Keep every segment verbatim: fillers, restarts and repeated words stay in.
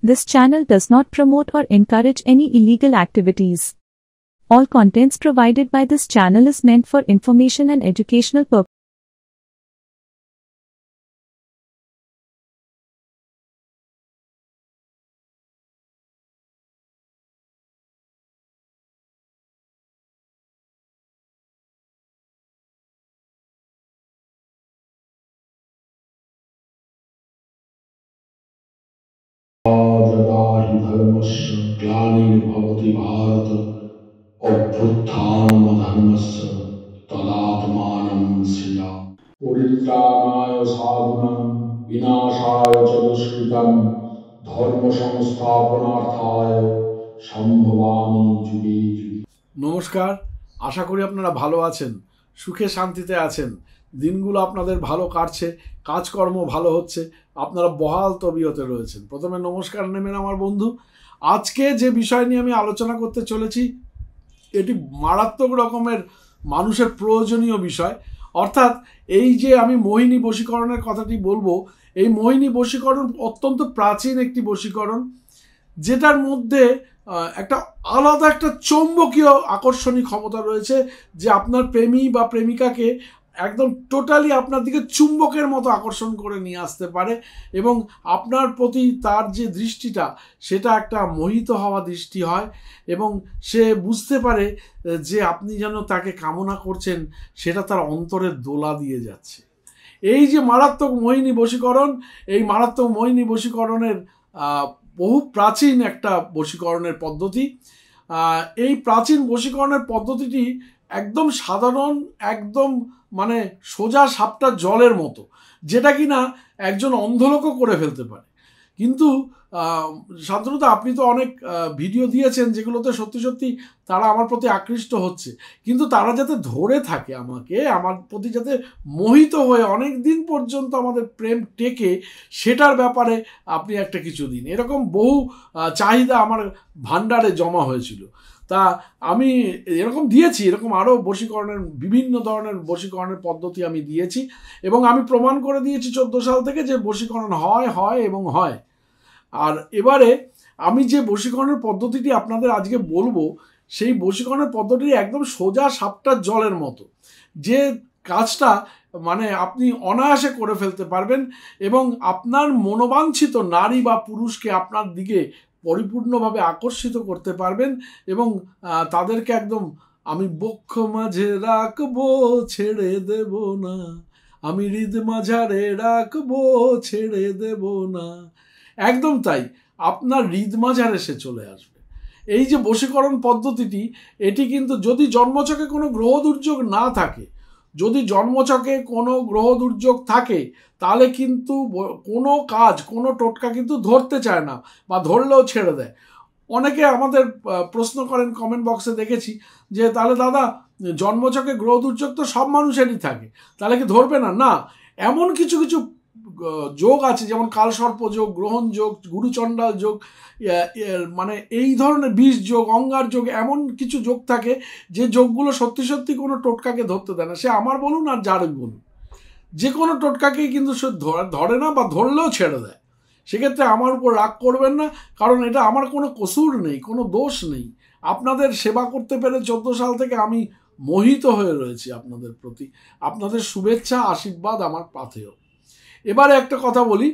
This channel does not promote or encourage any illegal activities. All contents provided by this channel is meant for information and educational purposes. यदा हि धर्मस्य ग्लानिर्भवति भारत अभ्युत्थानमधर्मस्य तदात्मानं सृजामि। परित्राणाय साधूनां विनाशाय च दुष्कृतां धर्म संस्थापनार्थाय সম্ভবামি যুগে যুগে। নমস্কার, আশা করি আপনারা ভালো আছেন, সুখে শান্তিতে আছেন, দিনগুলো আপনাদের ভালো কাটছে, কাজকর্ম ভালো হচ্ছে, আপনারা বহাল তবিয়তে রয়েছেন। প্রথমে নমস্কার নেবেন আমার বন্ধু। আজকে যে বিষয় নিয়ে আমি আলোচনা করতে চলেছি এটি মারাত্মক রকমের মানুষের প্রয়োজনীয় বিষয়। অর্থাৎ এই যে আমি মোহিনী বশীকরণের কথাটি বলবো, এই মোহিনী বশীকরণ অত্যন্ত প্রাচীন একটি বশীকরণ, যেটার মধ্যে একটা আলাদা একটা চৌম্বকীয় আকর্ষণী ক্ষমতা রয়েছে, যে আপনার প্রেমী বা প্রেমিকাকে একদম টোটালি আপনার দিকে চুম্বকের মতো আকর্ষণ করে নিয়ে আসতে পারে এবং আপনার প্রতি তার যে দৃষ্টিটা সেটা একটা মোহিত হওয়া দৃষ্টি হয় এবং সে বুঝতে পারে যে আপনি যেন তাকে কামনা করছেন, সেটা তার অন্তরের দোলা দিয়ে যাচ্ছে। এই যে মারাত্মক মোহিনী বশীকরণ, এই মারাত্মক মোহিনী বশীকরণের বহু প্রাচীন একটা বশীকরণের পদ্ধতি। এই প্রাচীন বশীকরণের পদ্ধতিটি একদম সাধারণ, একদম মানে সোজা সাপটা জলের মতো, যেটা কিনা একজন অন্ধলোকও করে ফেলতে পারে। কিন্তু সাধারণত আপনি তো অনেক ভিডিও দিয়েছেন যেগুলোতে সত্যি সত্যি তারা আমার প্রতি আকৃষ্ট হচ্ছে, কিন্তু তারা যাতে ধরে থাকে আমাকে, আমার প্রতি যাতে মোহিত হয়ে অনেক দিন পর্যন্ত আমাদের প্রেম টেকে, সেটার ব্যাপারে আপনি একটা কিছু দিন। এরকম বহু চাহিদা আমার ভান্ডারে জমা হয়েছিল, তা আমি এরকম দিয়েছি, এরকম আরও বশীকরণের বিভিন্ন ধরনের বশীকরণের পদ্ধতি আমি দিয়েছি এবং আমি প্রমাণ করে দিয়েছি চোদ্দো সাল থেকে যে বশীকরণ হয় হয় এবং হয়। আর এবারে আমি যে বশীকরণের পদ্ধতিটি আপনাদের আজকে বলবো, সেই বশীকরণের পদ্ধতি একদম সোজা সাপটার জলের মতো, যে কাজটা মানে আপনি অনায়াসে করে ফেলতে পারবেন এবং আপনার মনোবাঞ্ছিত নারী বা পুরুষকে আপনার দিকে পরিপূর্ণভাবে আকর্ষিত করতে পারবেন এবং তাদেরকে একদম আমি বক্ষ মাঝে রাখবো ছেড়ে দেব না, আমি হৃদ মাঝারে রাখবো ছেড়ে দেব না, একদম তাই আপনার হৃদ মাঝারে সে চলে আসবে। এই যে বশীকরণ পদ্ধতিটি, এটি কিন্তু যদি জন্মছকে কোনো গ্রহ দুর্যোগ না থাকে, যদি জন্মছকে কোনো গ্রহ দুর্যোগ থাকে, তাহলে কিন্তু কোনো কাজ, কোনো টোটকা কিন্তু ধরতে চায় না বা ধরলেও ছেড়ে দেয়। অনেকে আমাদের প্রশ্ন করেন কমেন্ট বক্সে, দেখেছি যে তাহলে দাদা জন্মছকে গ্রহ দুর্যোগ তো সব মানুষেরই থাকে, তাহলে কি ধরবে না? না, এমন কিছু কিছু যোগ আছে, যেমন কালসর্প যোগ, গ্রহণ যোগ, গুরুচণ্ডাল যোগ, মানে এই ধরনের বিষ যোগ, অঙ্গার যোগ, এমন কিছু যোগ থাকে যে যোগগুলো সত্যি সত্যি কোনো টোটকাকে ধরতে দেয় না। সে আমার বলুন আর যার বলুন, যে কোনো টোটকাকেই কিন্তু সে ধরে না বা ধরলেও ছেড়ে দেয়। সেক্ষেত্রে আমার উপর রাগ করবেন না, কারণ এটা আমার কোনো কসুর নেই, কোনো দোষ নেই। আপনাদের সেবা করতে পেরে চোদ্দো সাল থেকে আমি মোহিত হয়ে রয়েছি আপনাদের প্রতি। আপনাদের শুভেচ্ছা আশীর্বাদ আমার পাথেয়। এবারে একটা কথা বলি,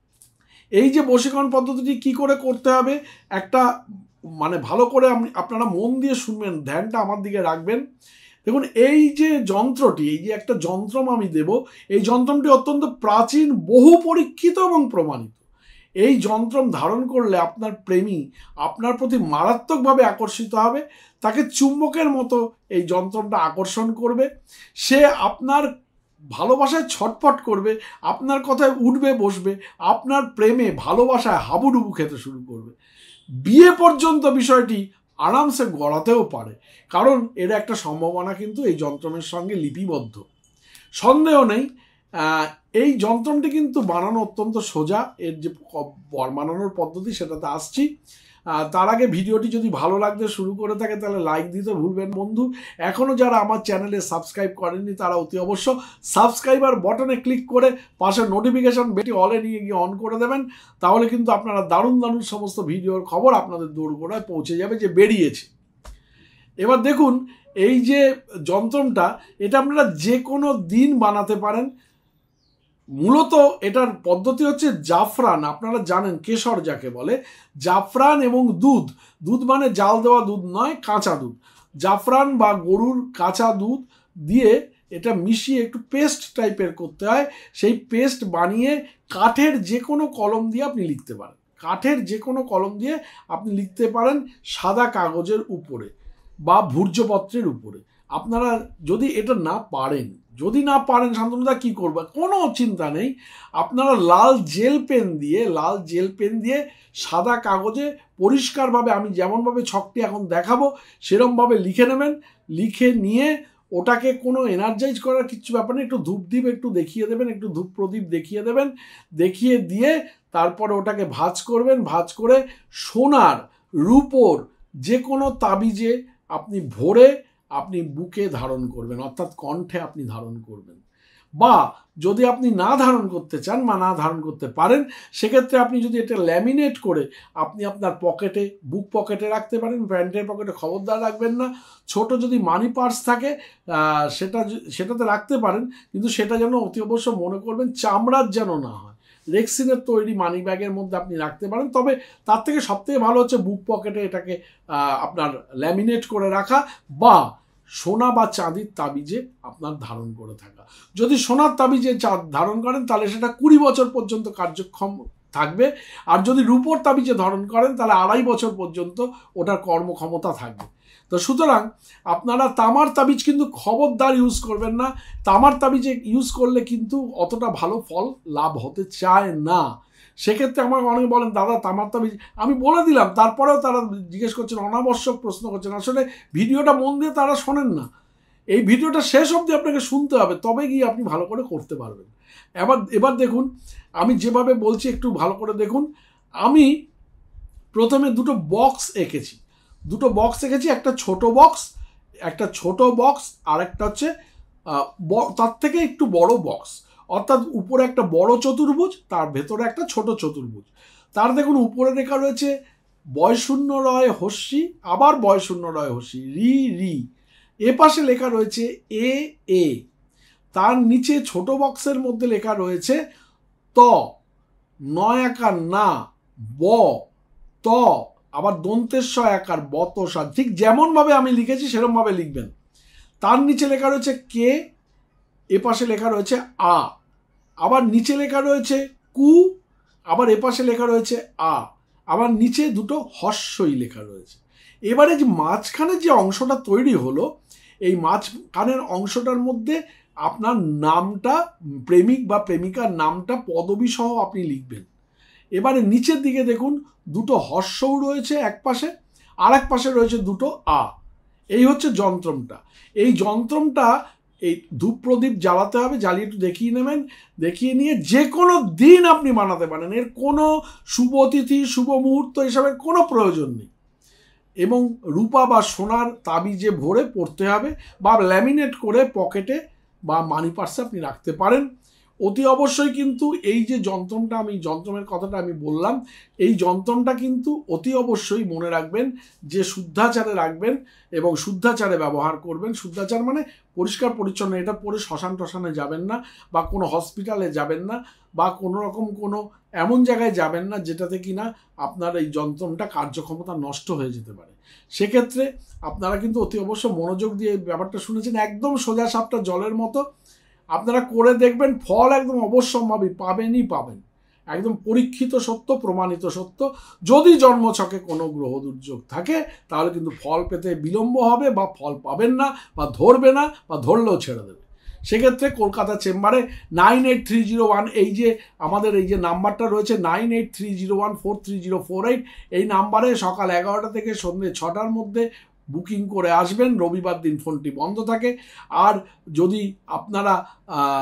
এই যে বশীকরণ পদ্ধতিটি কি করে করতে হবে, একটা মানে ভালো করে আপনি আপনারা মন দিয়ে শুনবেন, ধ্যানটা আমার দিকে রাখবেন। দেখুন, এই যে যন্ত্রটি, এই যে একটা যন্ত্রম আমি দেব, এই যন্ত্রটি অত্যন্ত প্রাচীন, বহু পরীক্ষিত এবং প্রমাণিত। এই যন্ত্রম ধারণ করলে আপনার প্রেমী আপনার প্রতি মারাত্মকভাবে আকর্ষিত হবে, তাকে চুম্বকের মতো এই যন্ত্রটা আকর্ষণ করবে, সে আপনার ভালোবাসায় ছটফট করবে, আপনার কথায় উঠবে বসবে, আপনার প্রেমে ভালোবাসায় হাবুডুবু খেতে শুরু করবে। বিয়ে পর্যন্ত বিষয়টি আরামসে গড়াতেও পারে, কারণ এর একটা সম্ভাবনা কিন্তু এই যন্ত্রমের সঙ্গে লিপিবদ্ধ। সন্দেহ নেই, এই যন্ত্রটি কিন্তু বানানো অত্যন্ত সোজা। এর যে বানানোর পদ্ধতি সেটাতে আসছি। তার আগে ভিডিওটি যদি ভালো লাগতে শুরু করে থাকে তাহলে লাইক দিতে ভুলবেন বন্ধু। এখনও যারা আমার চ্যানেলে সাবস্ক্রাইব করেননি তারা অতি অবশ্য সাবস্ক্রাইবার বটনে ক্লিক করে পাশে নোটিফিকেশন বেলটি অলে নিয়ে গিয়ে অন করে দেবেন, তাহলে কিন্তু আপনারা দারুণ দারুণ সমস্ত ভিডিওর খবর আপনাদের দোরগোড়ায় পৌঁছে যাবে যে বেরিয়েছে। এবার দেখুন, এই যে যন্ত্রটা এটা আপনারা যে কোনো দিন বানাতে পারেন। মূলত এটার পদ্ধতি হচ্ছে জাফরান, আপনারা জানেন কেশর যাকে বলে, জাফরান এবং দুধ। দুধ মানে জাল দেওয়া দুধ নয়, কাঁচা দুধ। জাফরান বা গরুর কাঁচা দুধ দিয়ে এটা মিশিয়ে একটু পেস্ট টাইপের করতে হয়। সেই পেস্ট বানিয়ে কাঠের যে কোনো কলম দিয়ে আপনি লিখতে পারেন। কাঠের যে কোনো কলম দিয়ে আপনি লিখতে পারেন সাদা কাগজের উপরে বা ভূর্জপত্রের উপরে। আপনারা যদি এটা না পারেন, যদি না পারেন শান্তনুদা কী করবে, কোনো চিন্তা নেই, আপনারা লাল জেল পেন দিয়ে লাল জেল পেন দিয়ে সাদা কাগজে পরিষ্কারভাবে আমি যেমনভাবে ছকটি এখন দেখাবো সেরমভাবে লিখে নেবেন। লিখে নিয়ে ওটাকে কোনো এনার্জাইজ করার কিছু ব্যাপার নেই, একটু ধূপদীপ একটু দেখিয়ে দেবেন, একটু ধূপ প্রদীপ দেখিয়ে দেবেন, দেখিয়ে দিয়ে তারপরে ওটাকে ভাঁজ করবেন। ভাঁজ করে সোনার রূপোর যে কোনো তাবিজে আপনি ভরে আপনি বুকে ধারণ করবেন, অর্থাৎ কণ্ঠে আপনি ধারণ করবেন। বা যদি আপনি না ধারণ করতে চান বা না ধারণ করতে পারেন, সেক্ষেত্রে আপনি যদি এটা ল্যামিনেট করে আপনি আপনার পকেটে, বুক পকেটে রাখতে পারেন, প্যান্টের পকেটে খবরদার রাখবেন না। ছোট যদি মানি পার্স থাকে সেটা সেটাতে রাখতে পারেন, কিন্তু সেটা যেন অতি অবশ্য মনে করবেন চামড়ার যেন না হয়। রেক্সিনের তৈরি মানি ব্যাগের মধ্যে আপনি রাখতে পারেন, তবে তার থেকে সবথেকে ভালো হচ্ছে বুক পকেটে এটাকে আপনার ল্যামিনেট করে রাখা বা সোনা বা চাঁদির তাবিজে আপনার ধারণ করে থাকা। যদি সোনার তাবিজে ধারণ করেন তাহলে সেটা কুড়ি বছর পর্যন্ত কার্যক্ষম থাকবে, আর যদি রূপোর তাবিজে ধারণ করেন তাহলে আড়াই বছর পর্যন্ত ওটার কর্মক্ষমতা থাকবে। তো সুতরাং আপনারা তামার তাবিজ কিন্তু খবরদার ইউজ করবেন না। তামার তাবিজে ইউজ করলে কিন্তু অতটা ভালো ফল লাভ হতে চায় না। সেক্ষেত্রে আমাকে অনেকে বলেন দাদা তামার তাবিজ, আমি বলে দিলাম, তারপরেও তারা জিজ্ঞেস করছেন, অনাবশ্যক প্রশ্ন করছেন। আসলে ভিডিওটা মন দিয়ে তারা শোনেন না। এই ভিডিওটা শেষ অবধি আপনাকে শুনতে হবে, তবে গিয়ে আপনি ভালো করে করতে পারবেন। এবার এবার দেখুন, আমি যেভাবে বলছি একটু ভালো করে দেখুন। আমি প্রথমে দুটো বক্স এঁকেছি, দুটো বক্স এঁকেছি, একটা ছোট বক্স, একটা ছোট বক্স, আর একটা হচ্ছে তার থেকে একটু বড় বক্স। অর্থাৎ উপরে একটা বড় চতুর্ভুজ, তার ভেতরে একটা ছোট চতুর্ভুজ। তার দেখুন উপরে লেখা রয়েছে বয়শূন্য রয় হস্যি, আবার বয়শূন্য রয় হস্যি, রি রি। এ পাশে লেখা রয়েছে এ এ। তার নিচে ছোট বক্সের মধ্যে লেখা রয়েছে ত, নয় আকার না, ব, ত, আবার দন্তেশ্ব আকার বতসা। ঠিক যেমনভাবে আমি লিখেছি সেরকমভাবে লিখবেন। তার নিচে লেখা রয়েছে কে, এ পাশে লেখা রয়েছে আ, আবার নিচে লেখা রয়েছে কু, আবার এ পাশে লেখা রয়েছে আ, আবার নিচে দুটো হস্যই লেখা রয়েছে। এবারে যে মাঝখানে যে অংশটা তৈরি হলো, এই মাঝখানের অংশটার মধ্যে আপনার নামটা, প্রেমিক বা প্রেমিকার নামটা পদবী সহ আপনি লিখবেন। এবারে নিচের দিকে দেখুন দুটো হস্যও রয়েছে এক পাশে, আর এক পাশে রয়েছে দুটো আ। এই হচ্ছে যন্ত্রমটা। এই যন্ত্রমটা এই ধূপ প্রদীপ জ্বালাতে হবে, জ্বালিয়ে একটু দেখিয়ে নেবেন। দেখিয়ে নিয়ে যে কোনো দিন আপনি বানাতে পারেন, এর কোনো শুভ তিথি শুভ মুহূর্ত এসবের কোনো প্রয়োজন নেই। এবং রূপা বা সোনার তাবিজে ভরে পড়তে হবে, বা ল্যামিনেট করে পকেটে বা মানি পার্সে আপনি রাখতে পারেন। অতি অবশ্যই কিন্তু এই যে যন্ত্রটা, আমি যন্ত্রের কথাটা আমি বললাম, এই যন্ত্রটা কিন্তু অতি অবশ্যই মনে রাখবেন যে শুদ্ধাচারে রাখবেন এবং শুদ্ধাচারে ব্যবহার করবেন। শুদ্ধাচার মানে পরিষ্কার পরিচ্ছন্ন, এটা পরে শ্মশান টশানে যাবেন না, বা কোনো হসপিটালে যাবেন না, বা কোনো রকম কোনো এমন জায়গায় যাবেন না যেটাতে কিনা আপনার এই যন্ত্রটা কার্যক্ষমতা নষ্ট হয়ে যেতে পারে। সেক্ষেত্রে আপনারা কিন্তু অতি অবশ্য মনোযোগ দিয়ে ব্যাপারটা শুনেছেন, একদম সোজা সাপটা জলের মতো। আপনারা করে দেখবেন, ফল একদম অবশ্যম্ভাবী পাবেনই পাবেন, একদম পরীক্ষিত সত্য, প্রমাণিত সত্য। যদি জন্মছকে কোনো গ্রহ দুর্যোগ থাকে তাহলে কিন্তু ফল পেতে বিলম্ব হবে, বা ফল পাবেন না, বা ধরবে না, বা ধরলেও ছেড়ে দেবে। সেক্ষেত্রে কলকাতা চেম্বারে nine eight three zero one, এই যে আমাদের এই যে নাম্বারটা রয়েছে nine eight three zero one four three zero four eight, এই নাম্বারে সকাল এগারোটা থেকে সন্ধ্যে ছটার মধ্যে বুকিং করে আসবেন। রবিবার দিন ফোনটি বন্ধ থাকে। আর যদি আপনারা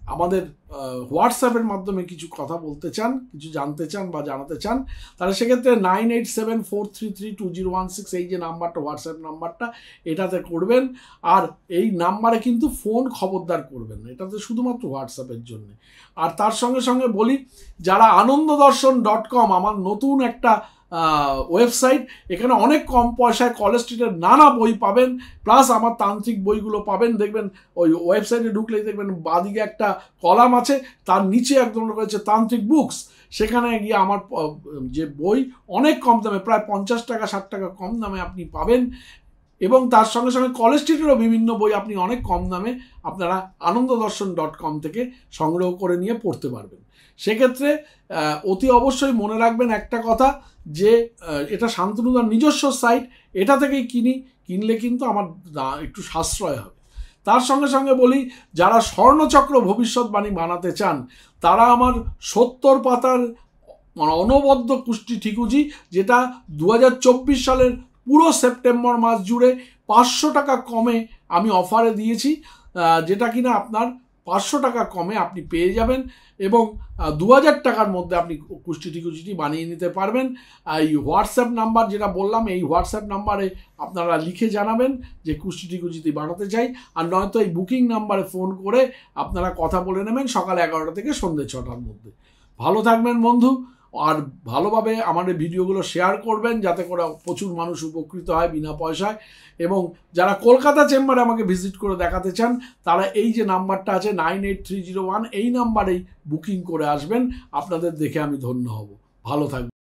আমাদের হোয়াটসঅ্যাপের মাধ্যমে কিছু কথা বলতে চান, কিছু জানতে চান বা জানাতে চান, তাহলে সেক্ষেত্রে nine eight seven four three three two zero one six এই যে নাম্বারটা, হোয়াটসঅ্যাপ নাম্বারটা, এটাতে করবেন। আর এই নাম্বারে কিন্তু ফোন খবরদার করবেন না, এটাতে শুধুমাত্র হোয়াটসঅ্যাপের জন্য। আর তার সঙ্গে সঙ্গে বলি, যারা আনন্দ দর্শন ডট কম আমার নতুন একটা ওয়েবসাইট, এখানে অনেক কম পয়সায় কলেজ স্ট্রিটের নানা বই পাবেন, প্লাস আমার তান্ত্রিক বইগুলো পাবেন। দেখবেন ওই ওয়েবসাইটে ঢুকলেই দেখবেন বাদিকে একটা কলাম আছে, তার নিচে একদম রয়েছে তান্ত্রিক বুকস। সেখানে গিয়ে আমার যে বই অনেক কম দামে, প্রায় পঞ্চাশ টাকা ষাট টাকা কম দামে আপনি পাবেন। এবং তার সঙ্গে সঙ্গে কলেজ স্ট্রিটেরও বিভিন্ন বই আপনি অনেক কম দামে আপনারা আনন্দ দর্শন ডট কম থেকে সংগ্রহ করে নিয়ে পড়তে পারবেন। সেক্ষেত্রে অতি অবশ্যই মনে রাখবেন একটা কথা, যে এটা শান্তনুদার নিজস্ব সাইট, এটা থেকেই কিনি, কিনলে কিন্তু আমার একটু সাশ্রয় হবে। তার সঙ্গে সঙ্গে বলি, যারা স্বর্ণচক্র ভবিষ্যৎবাণী বানাতে চান, তারা আমার সত্তর পাতার মানে অনবদ্য কুষ্টি ঠিকুজি, যেটা দু হাজার চব্বিশ সালের পুরো সেপ্টেম্বর মাস জুড়ে পাঁচশো টাকা কমে আমি অফারে দিয়েছি, যেটা কিনা আপনার পাঁচশো টাকা কমে আপনি পেয়ে যাবেন এবং দু হাজার টাকার মধ্যে আপনি কুষ্টি ঠিকুজিটি বানিয়ে নিতে পারবেন। এই হোয়াটসঅ্যাপ নাম্বার যেটা বললাম, এই হোয়াটসঅ্যাপ নাম্বারে আপনারা লিখে জানাবেন যে কুষ্টি ঠিকুজিটি বানাতে চাই, আর নয়তো এই বুকিং নাম্বারে ফোন করে আপনারা কথা বলে নেবেন সকাল এগারোটা থেকে সন্ধ্যে ছটার মধ্যে। ভালো থাকবেন বন্ধু, আর ভালোভাবে আমাদের ভিডিওগুলো শেয়ার করবেন, যাতে করে প্রচুর মানুষ উপকৃত হয় বিনা পয়সায়। এবং যারা কলকাতা চেম্বারে আমাকে ভিজিট করে দেখাতে চান, তারা এই যে নাম্বারটা আছে nine eight three zero one, এই নাম্বারেই বুকিং করে আসবেন। আপনাদের দেখে আমি ধন্য হব। ভালো থাকবেন।